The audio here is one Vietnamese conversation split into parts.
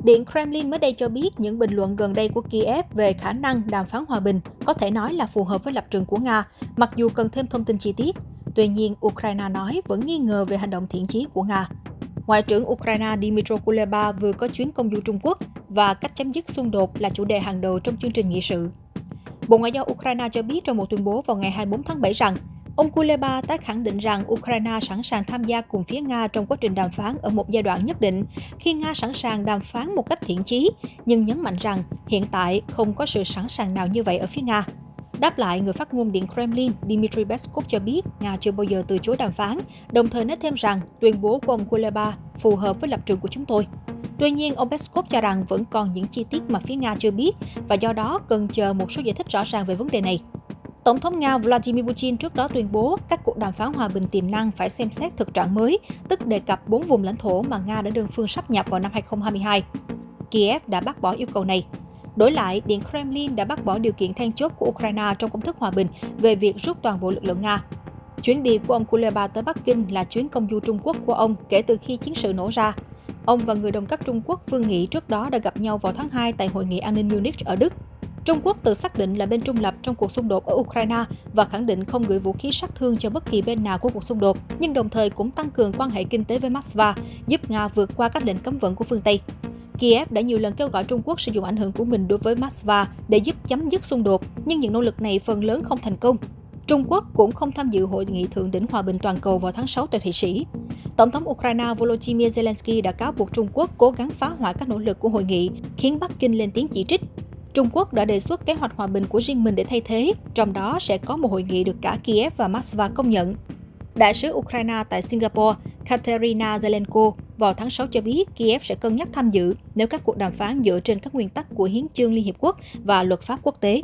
Điện Kremlin mới đây cho biết những bình luận gần đây của Kiev về khả năng đàm phán hòa bình có thể nói là phù hợp với lập trường của Nga, mặc dù cần thêm thông tin chi tiết. Tuy nhiên, Ukraine nói vẫn nghi ngờ về hành động thiện chí của Nga. Ngoại trưởng Ukraine Dmytro Kuleba vừa có chuyến công du Trung Quốc và cách chấm dứt xung đột là chủ đề hàng đầu trong chương trình nghị sự. Bộ Ngoại giao Ukraine cho biết trong một tuyên bố vào ngày 24 tháng 7 rằng ông Kuleba tái khẳng định rằng Ukraine sẵn sàng tham gia cùng phía Nga trong quá trình đàm phán ở một giai đoạn nhất định, khi Nga sẵn sàng đàm phán một cách thiện chí, nhưng nhấn mạnh rằng hiện tại không có sự sẵn sàng nào như vậy ở phía Nga. Đáp lại, người phát ngôn Điện Kremlin Dmitry Peskov cho biết Nga chưa bao giờ từ chối đàm phán, đồng thời nói thêm rằng tuyên bố của ông Kuleba phù hợp với lập trường của chúng tôi. Tuy nhiên, ông Peskov cho rằng vẫn còn những chi tiết mà phía Nga chưa biết và do đó cần chờ một số giải thích rõ ràng về vấn đề này. Tổng thống Nga Vladimir Putin trước đó tuyên bố các cuộc đàm phán hòa bình tiềm năng phải xem xét thực trạng mới, tức đề cập 4 vùng lãnh thổ mà Nga đã đơn phương sáp nhập vào năm 2022. Kiev đã bác bỏ yêu cầu này. Đổi lại, Điện Kremlin đã bác bỏ điều kiện then chốt của Ukraine trong công thức hòa bình về việc rút toàn bộ lực lượng Nga. Chuyến đi của ông Kuleba tới Bắc Kinh là chuyến công du Trung Quốc của ông kể từ khi chiến sự nổ ra. Ông và người đồng cấp Trung Quốc Vương Nghị trước đó đã gặp nhau vào tháng 2 tại Hội nghị an ninh Munich ở Đức. Trung Quốc tự xác định là bên trung lập trong cuộc xung đột ở Ukraine và khẳng định không gửi vũ khí sát thương cho bất kỳ bên nào của cuộc xung đột, nhưng đồng thời cũng tăng cường quan hệ kinh tế với Moscow, giúp Nga vượt qua các lệnh cấm vận của phương Tây. Kiev đã nhiều lần kêu gọi Trung Quốc sử dụng ảnh hưởng của mình đối với Moscow để giúp chấm dứt xung đột, nhưng những nỗ lực này phần lớn không thành công. Trung Quốc cũng không tham dự hội nghị thượng đỉnh hòa bình toàn cầu vào tháng 6 tại Thụy Sĩ. Tổng thống Ukraine Volodymyr Zelensky đã cáo buộc Trung Quốc cố gắng phá hoại các nỗ lực của hội nghị, khiến Bắc Kinh lên tiếng chỉ trích. Trung Quốc đã đề xuất kế hoạch hòa bình của riêng mình để thay thế, trong đó sẽ có một hội nghị được cả Kiev và Moscow công nhận. Đại sứ Ukraine tại Singapore, Katerina Zelenko, vào tháng 6 cho biết Kiev sẽ cân nhắc tham dự nếu các cuộc đàm phán dựa trên các nguyên tắc của Hiến chương Liên Hiệp Quốc và luật pháp quốc tế.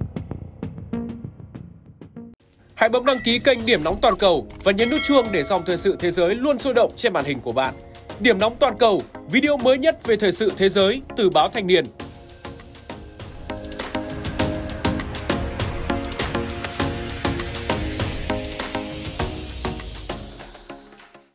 Hãy bấm đăng ký kênh Điểm Nóng Toàn cầu và nhấn nút chuông để dòng thời sự thế giới luôn sôi động trên màn hình của bạn. Điểm Nóng Toàn cầu, video mới nhất về thời sự thế giới từ báo Thanh niên.